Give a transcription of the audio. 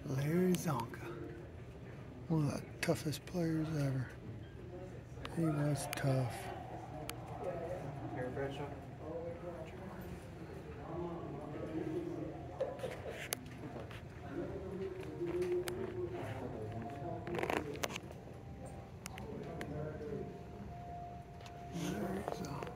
Larry Csonka, one of the toughest players ever. He was tough. Gary Bradshaw. Larry Csonka.